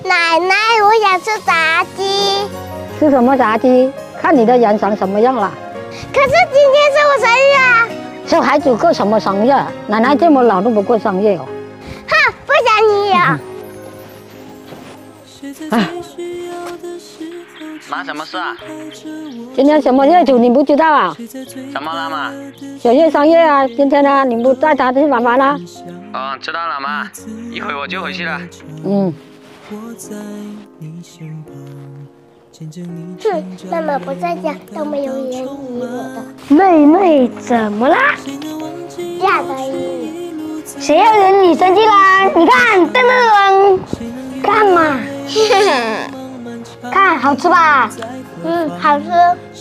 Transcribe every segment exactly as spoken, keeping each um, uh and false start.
奶奶，我想吃炸鸡。 吃什么炸鸡？看你的眼神什么样了。 可是今天是我生日啊！ 小孩子过什么生日？奶奶这么老都不过生日哦。 哼，不想你有。 哎， 妈，什么事啊？ 今天什么日子你不知道啊？ 怎么了妈？ 小月生日啊，今天呢，你不带他去玩玩啦？ 哦，知道了妈，一会我就回去了。 嗯。 哼，妈妈不在家，都没有人理我的。 妹妹怎么啦？ 嫁得你。 谁要惹你生气啦？你看，噔噔噔，看嘛，看好吃吧？ 嗯，好吃。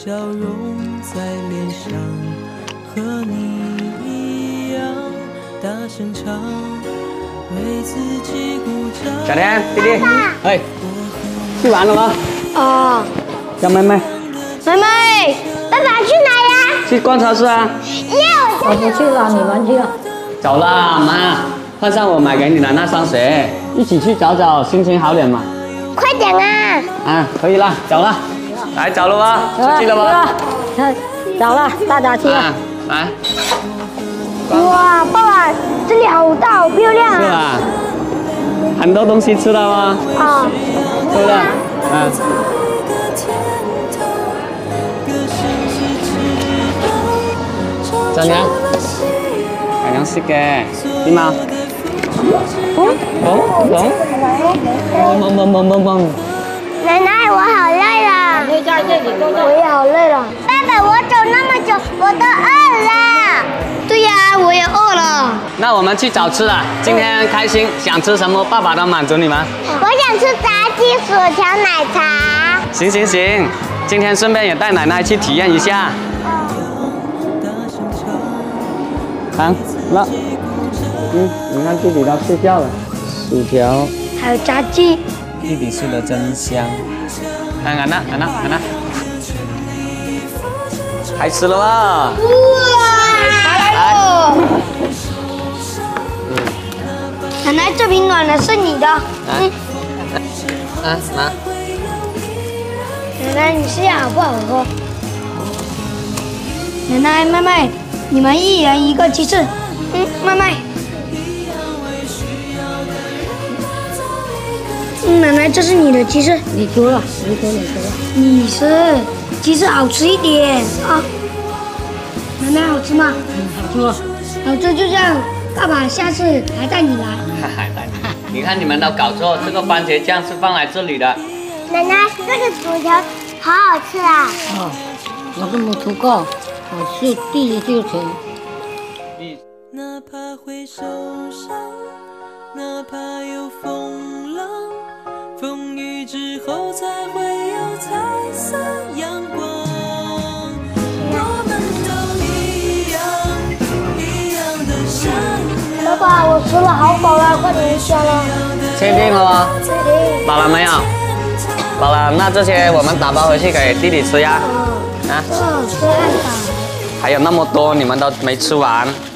小天，弟弟，哎，去玩了吗？ 哦， 叫妹妹。 妹妹， 爸爸去哪呀？ 去逛超市啊。 耶，我我不去了，你们去了。 走啦，妈，换上我买给你的那双鞋，一起去找找，心情好点嘛。 快点啊！ 啊，可以了，走了，来走了吧，出去了吧？ 走了，大家去了。 啊，来。 哇，爸爸，这里好大，好漂亮啊！ 是啊，很多东西吃了吗？ 啊， 对不对？嗯。怎样？咁樣識嘅，點啊？嘣嘣嘣嘣嘣嘣嘣！ 奶奶，我好累了。 你在这里坐着。 我也好累了。 爸爸，我走那么久，我都饿了。 对呀，我也饿了。 那我們去找吃了。今天開心，想吃什麼，爸爸都滿足你們。 我想吃炸雞、薯條、奶茶。 行行行，今天順便也帶奶奶去體驗一下。看，那，嗯，你看弟弟都睡覺了。薯條， 還有炸雞。 弟弟吃得真香。看看那，看那，看那，開始了吧？ 來，奶奶，這瓶暖的是你的。嗯， 啊，拿。 奶奶，你試下好不好喝？奶奶，妹妹，你們一人一個雞翅。嗯，妹妹。嗯，奶奶，這是你的雞翅。 你吃了，你吃，你吃了。 你吃，雞翅好吃一點啊。奶奶，好吃嗎？ 嗯，好吃。 好吃就這樣，爸爸下次還帶你來。 你看你們都搞錯，這個番茄醬是放來這裡的。 奶奶，這個薯條好好吃啊！ 哦，我都沒吃過，我是第一次吃。 哪怕會受傷，哪怕有風浪，風雨之後才會有彩色陽光。我們都一樣，一樣的善良。 爸爸，我吃了，好飽了，快點下了。 確定了嗎？飽了沒有？飽了，那這些我們打包回去給弟弟吃呀。啊？ 嗯，這樣吧。 還有那麼多，你們都沒吃完。